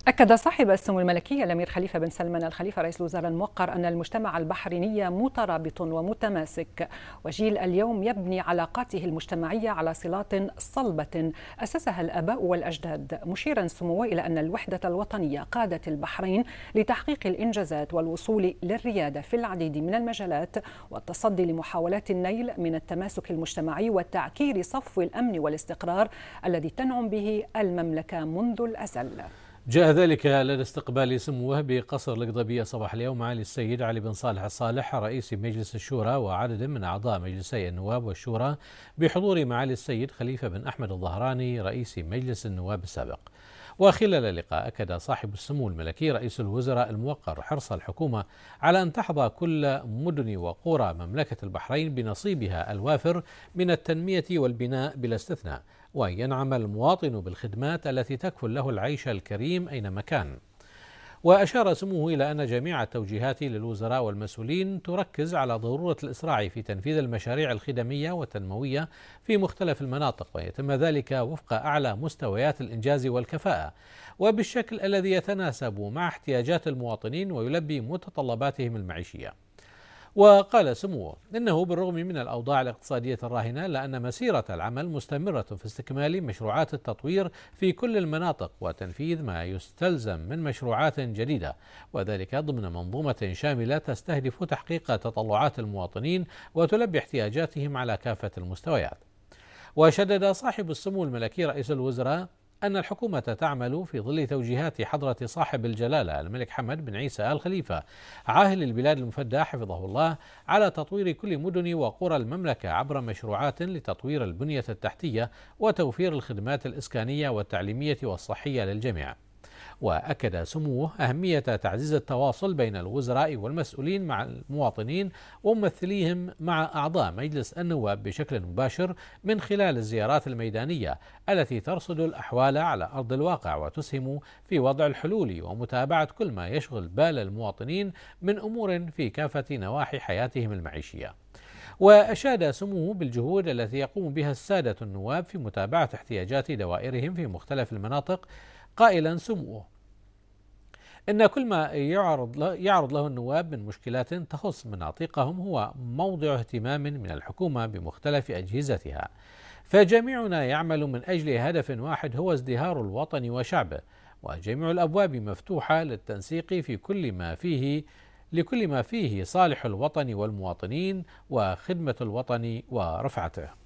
أكد صاحب السمو الملكي الأمير خليفة بن سلمان الخليفة رئيس الوزراء الموقر أن المجتمع البحريني مترابط ومتماسك، وجيل اليوم يبني علاقاته المجتمعية على صلات صلبة أسسها الآباء والأجداد، مشيرا سموه إلى أن الوحدة الوطنية قادت البحرين لتحقيق الإنجازات والوصول للريادة في العديد من المجالات والتصدي لمحاولات النيل من التماسك المجتمعي وتعكير صفو الأمن والاستقرار الذي تنعم به المملكة منذ الأزل. جاء ذلك لدى استقبال سموه بقصر القضبية صباح اليوم معالي السيد علي بن صالح الصالح رئيس مجلس الشورى وعدد من أعضاء مجلسي النواب والشورى بحضور معالي السيد خليفة بن أحمد الظهراني رئيس مجلس النواب السابق. وخلال اللقاء أكد صاحب السمو الملكي رئيس الوزراء الموقر حرص الحكومة على أن تحظى كل مدن وقرى مملكة البحرين بنصيبها الوافر من التنمية والبناء بلا استثناء، وأن ينعم المواطن بالخدمات التي تكفل له العيش الكريم أينما كان. وأشار سموه إلى أن جميع التوجيهات للوزراء والمسؤولين تركز على ضرورة الإسراع في تنفيذ المشاريع الخدمية والتنموية في مختلف المناطق، ويتم ذلك وفق أعلى مستويات الإنجاز والكفاءة وبالشكل الذي يتناسب مع احتياجات المواطنين ويلبي متطلباتهم المعيشية. وقال سموه إنه بالرغم من الأوضاع الاقتصادية الراهنة لأن مسيرة العمل مستمرة في استكمال مشروعات التطوير في كل المناطق وتنفيذ ما يستلزم من مشروعات جديدة، وذلك ضمن منظومة شاملة تستهدف تحقيق تطلعات المواطنين وتلبي احتياجاتهم على كافة المستويات. وشدد صاحب السمو الملكي رئيس الوزراء أن الحكومة تعمل في ظل توجيهات حضرة صاحب الجلالة الملك حمد بن عيسى آل خليفة عاهل البلاد المفدى حفظه الله على تطوير كل مدن وقرى المملكة عبر مشروعات لتطوير البنية التحتية وتوفير الخدمات الإسكانية والتعليمية والصحية للجميع. وأكد سموه أهمية تعزيز التواصل بين الوزراء والمسؤولين مع المواطنين وممثليهم مع أعضاء مجلس النواب بشكل مباشر من خلال الزيارات الميدانية التي ترصد الأحوال على أرض الواقع وتسهم في وضع الحلول ومتابعة كل ما يشغل بال المواطنين من أمور في كافة نواحي حياتهم المعيشية. وأشاد سموه بالجهود التي يقوم بها السادة النواب في متابعة احتياجات دوائرهم في مختلف المناطق، قائلا سموه إن كل ما يعرض له النواب من مشكلات تخص مناطقهم هو موضع اهتمام من الحكومة بمختلف أجهزتها، فجميعنا يعمل من أجل هدف واحد هو ازدهار الوطن وشعبه، وجميع الأبواب مفتوحة للتنسيق في لكل ما فيه صالح الوطن والمواطنين وخدمة الوطن ورفعته.